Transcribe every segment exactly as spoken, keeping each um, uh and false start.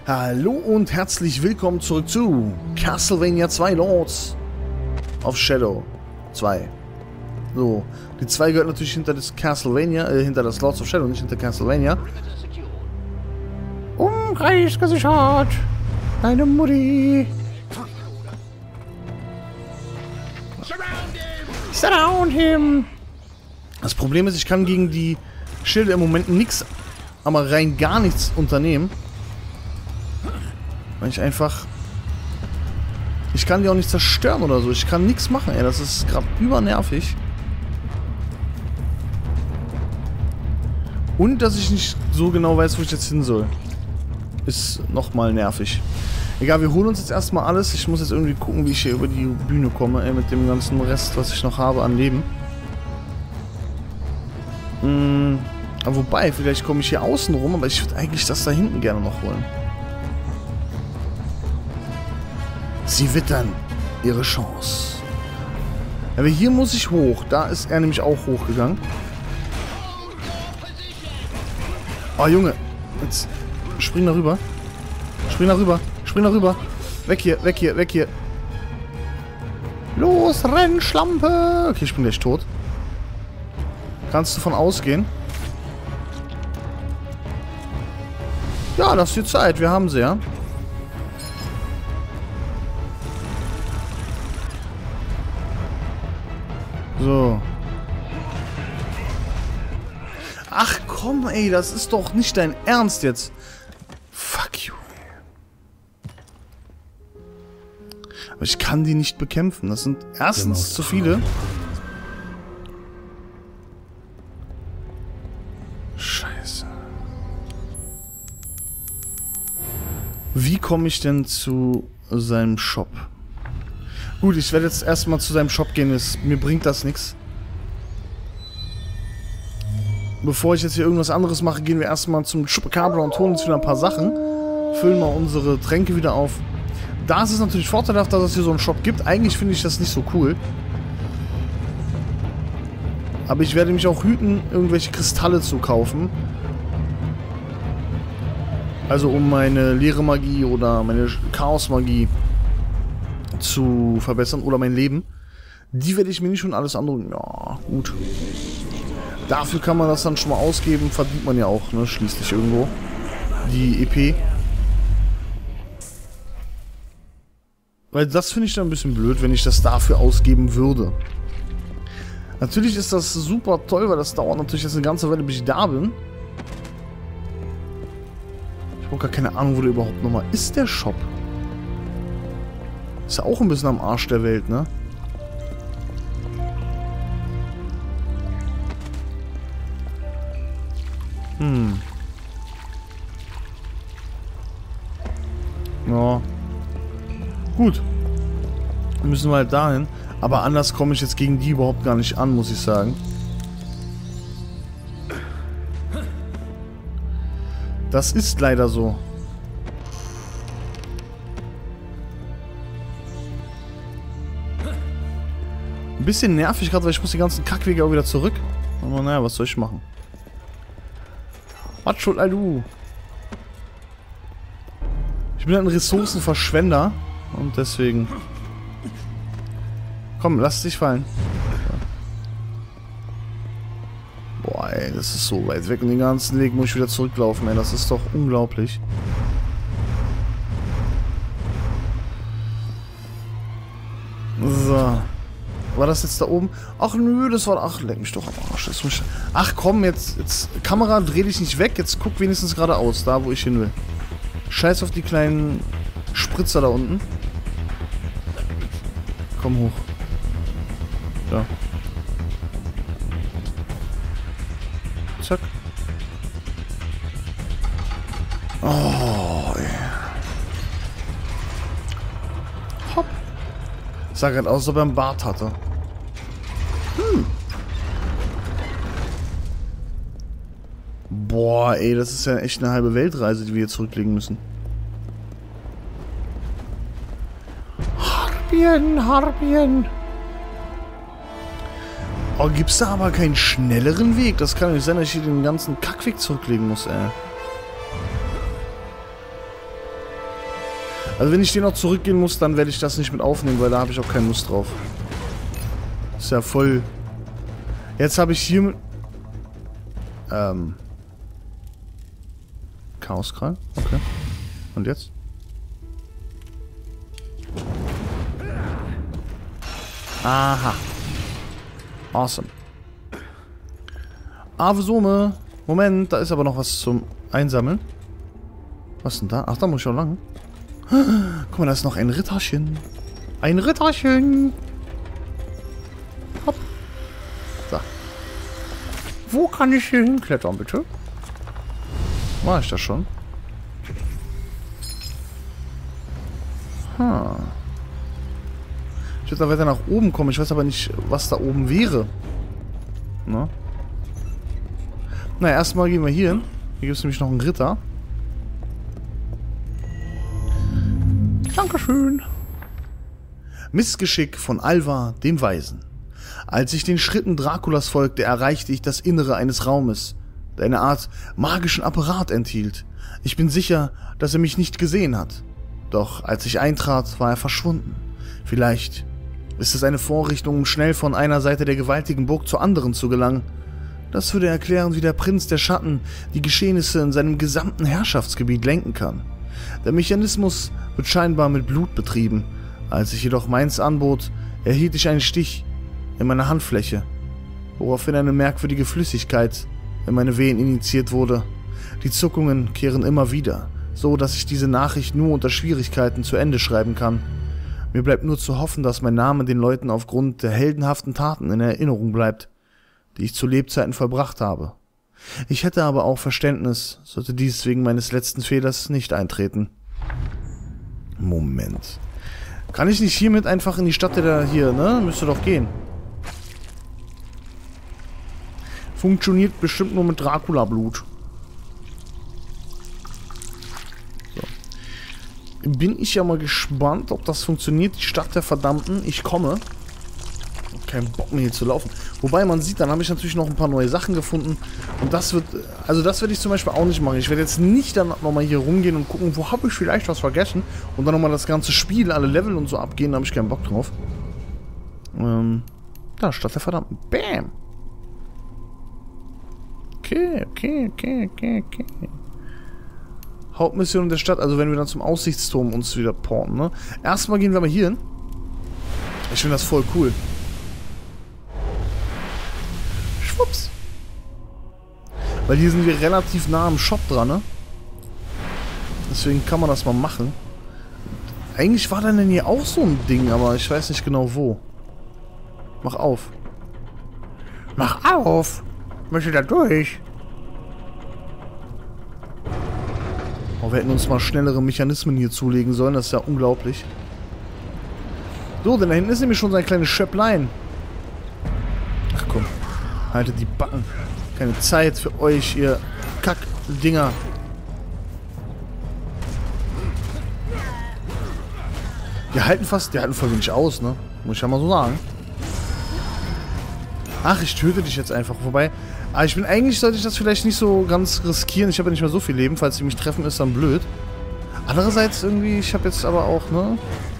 Hallo und herzlich willkommen zurück zu Castlevania zwei Lords of Shadow zwei. So, die zwei gehört natürlich hinter das Castlevania, äh, hinter das Lords of Shadow, nicht hinter Castlevania. Umkreis gesichert. Deine Mutti. Surround him. Das Problem ist, ich kann gegen die Schilde im Moment nichts, aber rein gar nichts unternehmen. Weil ich einfach... Ich kann die auch nicht zerstören oder so. Ich kann nichts machen, ey. Das ist gerade übernervig. Und dass ich nicht so genau weiß, wo ich jetzt hin soll. Ist nochmal nervig. Egal, wir holen uns jetzt erstmal alles. Ich muss jetzt irgendwie gucken, wie ich hier über die Bühne komme, ey, mit dem ganzen Rest, was ich noch habe an Leben. Hm, aber wobei, vielleicht komme ich hier außen rum, aber ich würde eigentlich das da hinten gerne noch holen. Sie wittern ihre Chance. Aber hier muss ich hoch. Da ist er nämlich auch hochgegangen. Oh, Junge. Jetzt spring da rüber. Spring da rüber. Spring da rüber. Weg hier, weg hier, weg hier. Los, renn, Schlampe. Okay, ich bin gleich tot. Kannst du von ausgehen? Ja, das ist die Zeit. Wir haben sie, ja. So. Ach komm, ey, das ist doch nicht dein Ernst jetzt. Fuck you. Aber ich kann die nicht bekämpfen. Das sind erstens zu viele. Scheiße. Wie komme ich denn zu seinem Shop? Gut, ich werde jetzt erstmal zu seinem Shop gehen. Es, mir bringt das nichts. Bevor ich jetzt hier irgendwas anderes mache, gehen wir erstmal zum Chupacabra und holen uns wieder ein paar Sachen. Füllen mal unsere Tränke wieder auf. Da ist es natürlich vorteilhaft, dass es hier so einen Shop gibt. Eigentlich finde ich das nicht so cool. Aber ich werde mich auch hüten, irgendwelche Kristalle zu kaufen. Also um meine leere Magie oder meine Chaos-Magie zu verbessern oder mein Leben. Die werde ich mir nicht und alles andere... Ja, gut. Dafür kann man das dann schon mal ausgeben. Verdient man ja auch, ne? Schließlich irgendwo. Die E P. Weil das finde ich dann ein bisschen blöd, wenn ich das dafür ausgeben würde. Natürlich ist das super toll, weil das dauert natürlich jetzt eine ganze Weile, bis ich da bin. Ich habe gar keine Ahnung, wo der überhaupt nochmal ist, der Shop. Ist ja auch ein bisschen am Arsch der Welt, ne? Hm. Ja. Gut. Müssen wir halt dahin. Aber anders komme ich jetzt gegen die überhaupt gar nicht an, muss ich sagen. Das ist leider so. Ein bisschen nervig gerade, weil ich muss die ganzen Kackwege auch wieder zurück. Aber naja, was soll ich machen? Was should I do? Ich bin halt ein Ressourcenverschwender. Und deswegen... Komm, lass dich fallen. Boah, ey, das ist so weit weg. Und den ganzen Weg muss ich wieder zurücklaufen, ey. Das ist doch unglaublich. So. War das jetzt da oben? Ach nö, das war... Ach, leck mich doch am Arsch. Das muss ich, ach komm, jetzt, jetzt... Kamera, dreh dich nicht weg. Jetzt guck wenigstens geradeaus, da wo ich hin will. Scheiß auf die kleinen Spritzer da unten. Komm hoch. Da. Zack. Oh, ey. Hopp. Sah gerade aus, als ob er einen Bart hatte. Hm. Boah, ey, das ist ja echt eine halbe Weltreise, die wir hier zurücklegen müssen. Harpien, Harpien. Oh, gibt's da aber keinen schnelleren Weg? Das kann nicht sein, dass ich hier den ganzen Kackweg zurücklegen muss, ey. Also wenn ich den noch zurückgehen muss, dann werde ich das nicht mit aufnehmen, weil da habe ich auch keine Lust drauf. Ist ja voll... Jetzt habe ich hier... Ähm... Chaoskrall? Okay. Und jetzt? Aha. Awesome. Avesome. Moment, da ist aber noch was zum Einsammeln. Was denn da? Ach, da muss ich auch lang. Guck mal, da ist noch ein Ritterchen. Ein Ritterchen. Hopp. So. Wo kann ich hier hinklettern, bitte? War ich das schon? Ha. Ich würde da weiter nach oben kommen. Ich weiß aber nicht, was da oben wäre. Na? Na, erstmal gehen wir hier hin. Hier gibt es nämlich noch einen Ritter. Dankeschön. Missgeschick von Alva, dem Weisen. Als ich den Schritten Draculas folgte, erreichte ich das Innere eines Raumes, der eine Art magischen Apparat enthielt. Ich bin sicher, dass er mich nicht gesehen hat. Doch als ich eintrat, war er verschwunden. Vielleicht ist es eine Vorrichtung, um schnell von einer Seite der gewaltigen Burg zur anderen zu gelangen. Das würde erklären, wie der Prinz der Schatten die Geschehnisse in seinem gesamten Herrschaftsgebiet lenken kann. Der Mechanismus wird scheinbar mit Blut betrieben. Als ich jedoch meins anbot, erhielt ich einen Stich in meine Handfläche, woraufhin eine merkwürdige Flüssigkeit in meine Venen injiziert wurde. Die Zuckungen kehren immer wieder, so dass ich diese Nachricht nur unter Schwierigkeiten zu Ende schreiben kann. Mir bleibt nur zu hoffen, dass mein Name den Leuten aufgrund der heldenhaften Taten in Erinnerung bleibt, die ich zu Lebzeiten vollbracht habe. Ich hätte aber auch Verständnis, sollte dies wegen meines letzten Fehlers nicht eintreten. Moment. Kann ich nicht hiermit einfach in die Stadt, der da hier, ne? Müsste doch gehen. Funktioniert bestimmt nur mit Dracula-Blut. So. Bin ich ja mal gespannt, ob das funktioniert. Die Stadt der Verdammten. Ich komme. Kein Bock mehr hier zu laufen. Wobei man sieht, dann habe ich natürlich noch ein paar neue Sachen gefunden. Und das wird, also das werde ich zum Beispiel auch nicht machen. Ich werde jetzt nicht dann nochmal hier rumgehen und gucken, wo habe ich vielleicht was vergessen. Und dann nochmal das ganze Spiel, alle Level und so abgehen. Da habe ich keinen Bock drauf. Ähm, da, Stadt der Verdammten. Bam! Okay, okay, okay, okay, okay. Hauptmission der Stadt, also wenn wir dann zum Aussichtsturm uns wieder porten, ne? Erstmal gehen wir mal hier hin. Ich finde das voll cool. Schwupps. Weil hier sind wir relativ nah am Shop dran, ne? Deswegen kann man das mal machen. Eigentlich war dann hier auch so ein Ding, aber ich weiß nicht genau wo. Mach auf. Mach auf! Möchte da durch? Oh, wir hätten uns mal schnellere Mechanismen hier zulegen sollen. Das ist ja unglaublich. So, denn da hinten ist nämlich schon sein kleines Schöpplein. Ach komm. Haltet die Backen. Keine Zeit für euch, ihr Kackdinger. Die halten fast, die halten voll wenig aus, ne? Muss ich ja mal so sagen. Ach, ich töte dich jetzt einfach. Wobei, aber ich bin eigentlich, sollte ich das vielleicht nicht so ganz riskieren. Ich habe ja nicht mehr so viel Leben. Falls sie mich treffen, ist dann blöd. Andererseits irgendwie, ich habe jetzt aber auch, ne?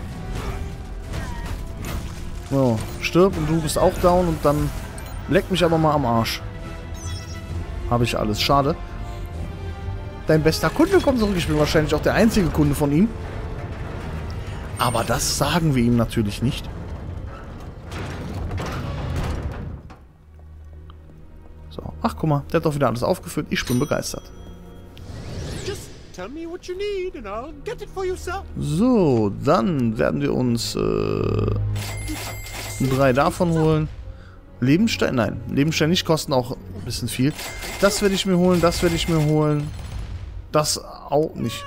So, stirb und du bist auch down und dann leck mich aber mal am Arsch. Habe ich alles. Schade. Dein bester Kunde kommt zurück. Ich bin wahrscheinlich auch der einzige Kunde von ihm. Aber das sagen wir ihm natürlich nicht. So, ach guck mal, der hat doch wieder alles aufgefüllt. Ich bin begeistert. So, dann werden wir uns äh, drei davon holen. Lebensstein? Nein, Lebensstein nicht, kosten auch ein bisschen viel. Das werde ich mir holen, das werde ich mir holen. Das auch nicht.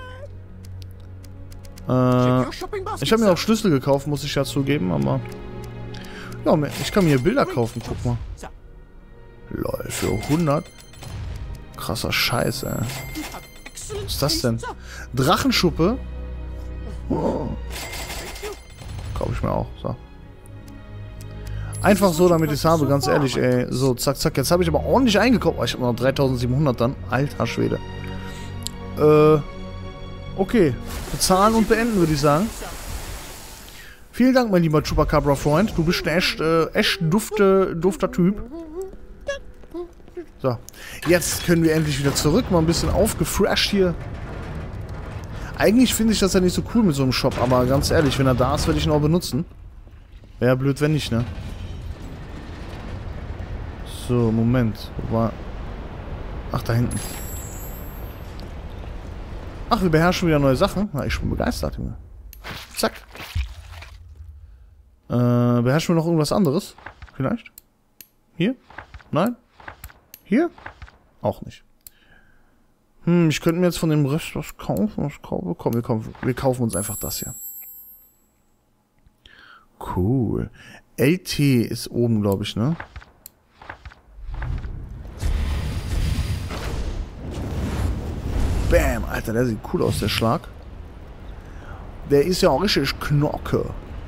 Äh, ich habe mir auch Schlüssel gekauft, muss ich ja zugeben, aber... Ja, ich kann mir hier Bilder kaufen, guck mal. Lol, für hundert? Krasser Scheiß, ey. Was ist das denn? Drachenschuppe? Oh. Kaufe ich mir auch, so. Einfach so, damit ich es habe, ganz ehrlich, ey. So, zack, zack. Jetzt habe ich aber ordentlich eingekauft. Oh, ich habe noch dreitausendsiebenhundert dann. Alter Schwede. Äh. Okay, bezahlen und beenden, würde ich sagen. Vielen Dank, mein lieber Chupacabra-Freund. Du bist ein echt, äh, echt dufte, dufter Typ. So, jetzt können wir endlich wieder zurück. Mal ein bisschen aufgefresht hier. Eigentlich finde ich das ja nicht so cool mit so einem Shop, aber ganz ehrlich, wenn er da ist, werde ich ihn auch benutzen. Wäre blöd, wenn nicht, ne? So, Moment. Wo war... Ach, da hinten. Ach, wir beherrschen wieder neue Sachen. Na, ich bin begeistert, Junge. Zack. Äh, beherrschen wir noch irgendwas anderes? Vielleicht? Hier? Nein? Hier? Auch nicht. Hm, ich könnte mir jetzt von dem Rest was kaufen. Was kaufen? Komm, wir kaufen, wir kaufen uns einfach das hier. Cool. L T ist oben, glaube ich, ne? Bam, Alter, der sieht cool aus, der Schlag. Der ist ja auch richtig Knocke.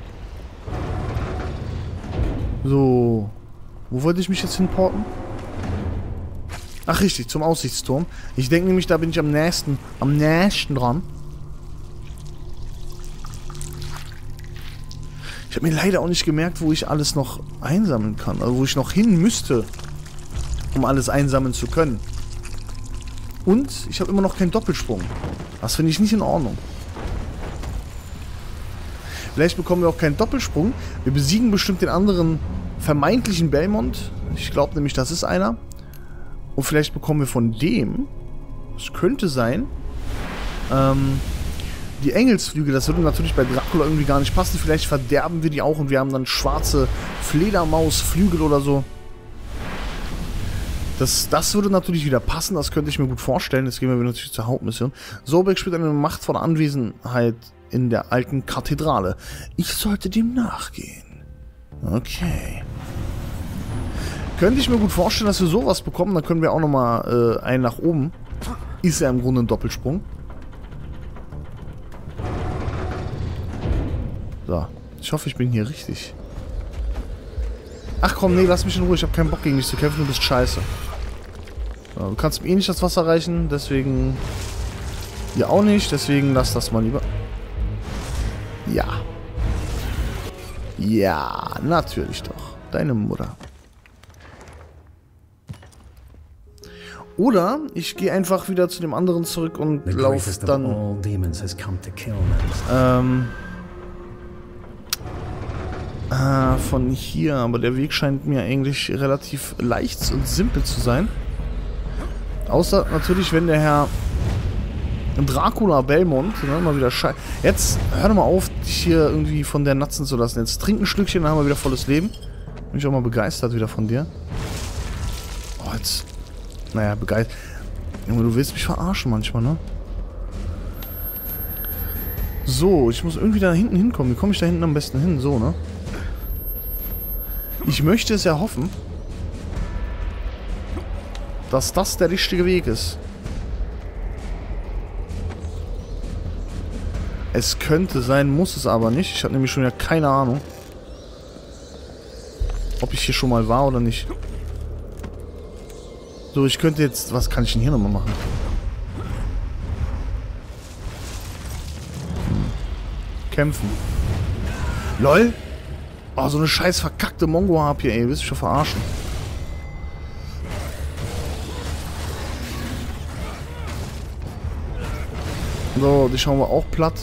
So. Wo wollte ich mich jetzt hinporten? Ach, richtig, zum Aussichtsturm. Ich denke nämlich, da bin ich am nächsten, am nächsten dran. Ich habe mir leider auch nicht gemerkt, wo ich alles noch einsammeln kann. Also wo ich noch hin müsste, um alles einsammeln zu können. Und ich habe immer noch keinen Doppelsprung. Das finde ich nicht in Ordnung. Vielleicht bekommen wir auch keinen Doppelsprung. Wir besiegen bestimmt den anderen vermeintlichen Belmont. Ich glaube nämlich, das ist einer. Und vielleicht bekommen wir von dem, es könnte sein, ähm, die Engelsflügel. Das würde natürlich bei Dracula irgendwie gar nicht passen. Vielleicht verderben wir die auch und wir haben dann schwarze Fledermausflügel oder so. Das, das würde natürlich wieder passen, das könnte ich mir gut vorstellen. Jetzt gehen wir natürlich zur Hauptmission. Sobek spielt eine machtvolle Anwesenheit in der alten Kathedrale. Ich sollte dem nachgehen. Okay. Könnte ich mir gut vorstellen, dass wir sowas bekommen. Dann können wir auch nochmal äh, einen nach oben. Ist ja im Grunde ein Doppelsprung. So. Ich hoffe, ich bin hier richtig. Ach komm, nee, lass mich in Ruhe. Ich habe keinen Bock gegen dich zu kämpfen. Du bist scheiße. So, du kannst mir eh nicht das Wasser reichen. Deswegen... Ja, auch nicht. Deswegen lass das mal lieber. Ja. Ja, natürlich doch. Deine Mutter. Oder ich gehe einfach wieder zu dem anderen zurück und laufe dann... Ähm... Äh, von hier, aber der Weg scheint mir eigentlich relativ leicht und simpel zu sein. Außer natürlich, wenn der Herr Dracula Belmont, ne, mal wieder scheiße. Jetzt hör doch mal auf, dich hier irgendwie von der natzen zu lassen. Jetzt trink ein Stückchen, dann haben wir wieder volles Leben. Bin ich auch mal begeistert wieder von dir. Oh, jetzt. Naja, begeistert. Junge, du willst mich verarschen manchmal, ne? So, ich muss irgendwie da hinten hinkommen. Wie komme ich da hinten am besten hin? So, ne? Ich möchte es ja hoffen, dass das der richtige Weg ist. Es könnte sein, muss es aber nicht. Ich habe nämlich schon ja keine Ahnung, ob ich hier schon mal war oder nicht. So, ich könnte jetzt... Was kann ich denn hier nochmal machen? Hm. Kämpfen. LOL! Oh, so eine scheiß verkackte Mongo-Harpie, ey. Willst du schon verarschen? So, die schauen wir auch platt.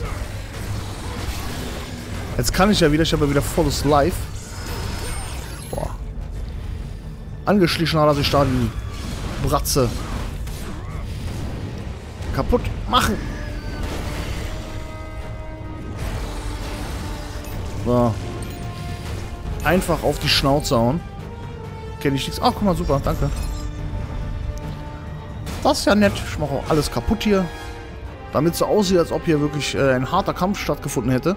Jetzt kann ich ja wieder, ich habe ja wieder volles Life. Boah. Angeschlichen hat er sich da die Bratze. Kaputt machen. So. Einfach auf die Schnauze hauen. Kenne ich nichts. Ach, guck mal, super, danke. Das ist ja nett. Ich mache auch alles kaputt hier. Damit es so aussieht, als ob hier wirklich äh, ein harter Kampf stattgefunden hätte.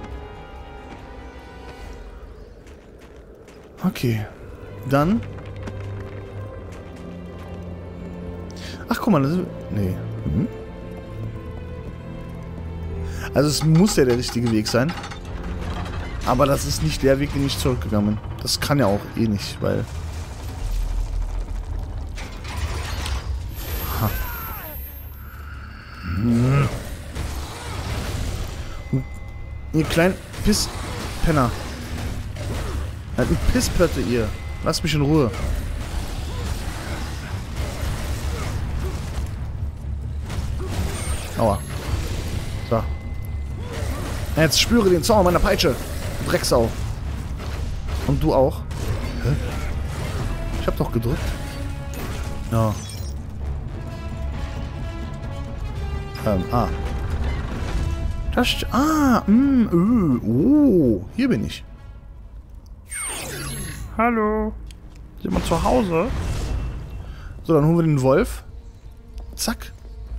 Okay. Dann. Ach, guck mal, das ist... Nee. Mhm. Also es muss ja der richtige Weg sein. Aber das ist nicht der Weg, den ich zurückgegangen bin. Das kann ja auch eh nicht, weil... Ha. Hm. Ihr kleinen Pisspenner. Halt ein Pisspötte, ihr. Lasst mich in Ruhe. Aua. So. Jetzt spüre den Zorn meiner Peitsche. Drecksau. Und du auch. Hä? Ich hab doch gedrückt. Ja. Ähm, ah. Das... Ah, mm, öh, oh. Hier bin ich. Hallo. Ist jemand zu Hause? So, dann holen wir den Wolf. Zack.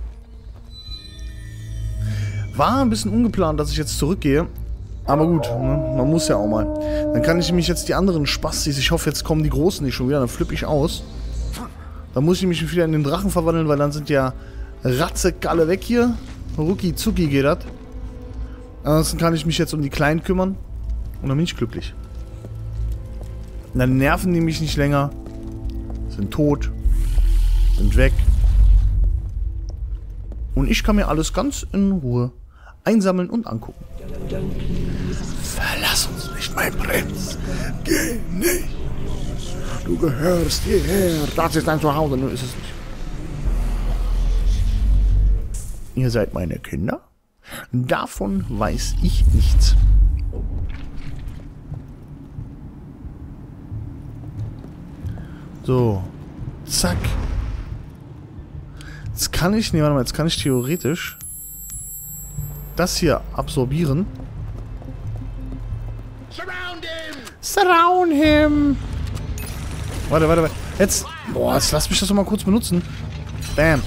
War ein bisschen ungeplant, dass ich jetzt zurückgehe. Aber gut, ne? Man muss ja auch mal. Dann kann ich nämlich jetzt die anderen Spastis, ich hoffe, jetzt kommen die Großen nicht schon wieder, dann flippe ich aus. Dann muss ich mich wieder in den Drachen verwandeln, weil dann sind ja Ratzeck alle weg hier. Rucki zucki geht das. Ansonsten kann ich mich jetzt um die Kleinen kümmern. Und dann bin ich glücklich. Und dann nerven die mich nicht länger. Sind tot. Sind weg. Und ich kann mir alles ganz in Ruhe einsammeln und angucken. Verlass uns nicht, mein Prinz. Geh nicht. Du gehörst hierher. Das ist dein Zuhause. Nur ist es nicht. Ihr seid meine Kinder? Davon weiß ich nichts. So. Zack. Jetzt kann ich, nee, warte mal, jetzt kann ich theoretisch das hier absorbieren. Surround him! Surround him! Warte, warte, warte. Jetzt, boah, jetzt lass mich das doch mal kurz benutzen. Bam.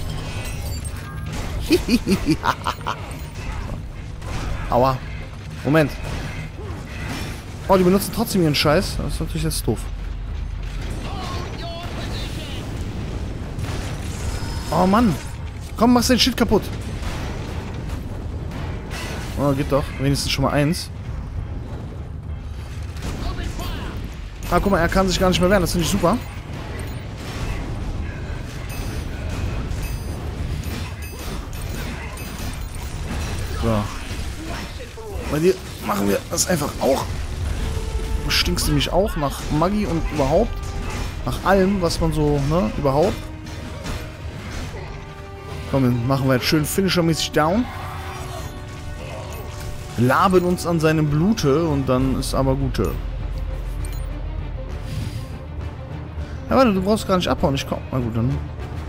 Aua. Moment. Oh, die benutzen trotzdem ihren Scheiß. Das ist natürlich jetzt doof. Oh Mann. Komm, mach den Shit kaputt. Oh, geht doch. Wenigstens schon mal eins. Ah, guck mal, er kann sich gar nicht mehr wehren. Das finde ich super. So. Bei dir machen wir das einfach auch. Du stinkst nämlich auch nach Maggi und überhaupt. Nach allem, was man so, ne, überhaupt. Komm, dann machen wir jetzt schön Finisher-mäßig down. Laben uns an seinem Blute und dann ist aber Gute. Ja, warte, du brauchst gar nicht abhauen. Ich komm. Na gut, dann.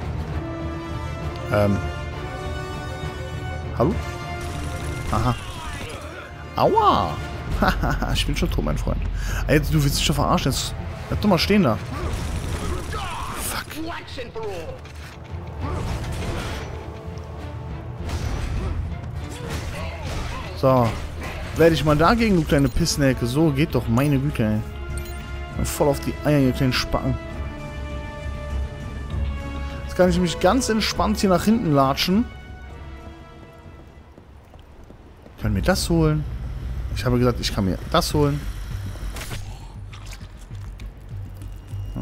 Ähm. Hallo? Aha. Aua! Hahaha, ich bin schon tot, mein Freund. Jetzt, du willst dich doch verarschen. Jetzt bleib doch mal stehen da. Fuck. So. Werde ich mal dagegen, du kleine Pissnelke. So, geht doch, meine Güte, ey. Voll auf die Eier, ihr kleinen Spacken. Jetzt kann ich mich ganz entspannt hier nach hinten latschen. Ich kann mir das holen. Ich habe gesagt, ich kann mir das holen. Ah.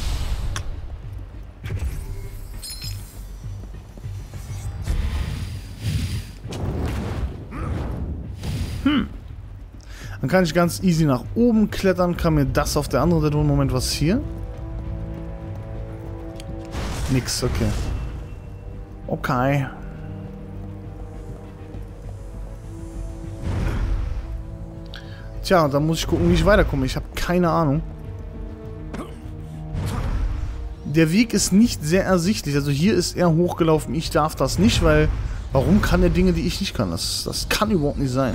Hm. Dann kann ich ganz easy nach oben klettern, kann mir das auf der anderen Seite holen. Moment, was hier? Nix, okay. Okay. Tja, dann muss ich gucken, wie ich weiterkomme. Ich habe keine Ahnung. Der Weg ist nicht sehr ersichtlich. Also hier ist er hochgelaufen. Ich darf das nicht, weil... Warum kann er Dinge, die ich nicht kann? Das, das kann überhaupt nicht sein.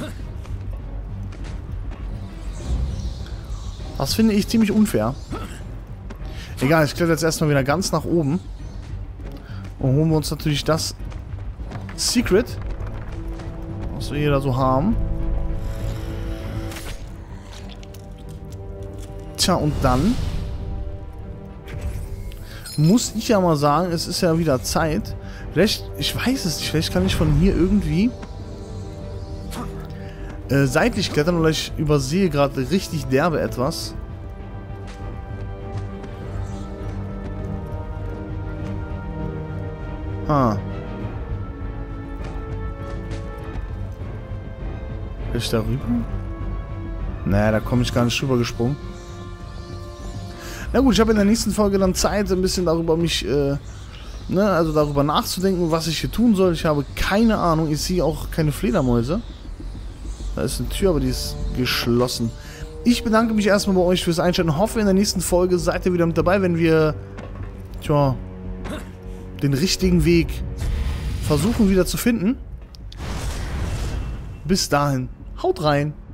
Das finde ich ziemlich unfair. Egal, ich kletter jetzt erstmal wieder ganz nach oben. Und holen wir uns natürlich das Secret, was wir hier da so haben. Tja, und dann muss ich ja mal sagen, es ist ja wieder Zeit. Vielleicht, ich weiß es nicht, vielleicht kann ich von hier irgendwie äh, seitlich klettern oder ich übersehe gerade richtig derbe etwas. Ah. Will ich da rüber? Naja, da komme ich gar nicht rüber gesprungen. Na gut, ich habe in der nächsten Folge dann Zeit, ein bisschen darüber mich, äh, ne, also darüber nachzudenken, was ich hier tun soll. Ich habe keine Ahnung. Ich sehe auch keine Fledermäuse. Da ist eine Tür, aber die ist geschlossen. Ich bedanke mich erstmal bei euch fürs Einschalten. Hoffe, in der nächsten Folge seid ihr wieder mit dabei, wenn wir, tja, den richtigen Weg versuchen wieder zu finden. Bis dahin, haut rein.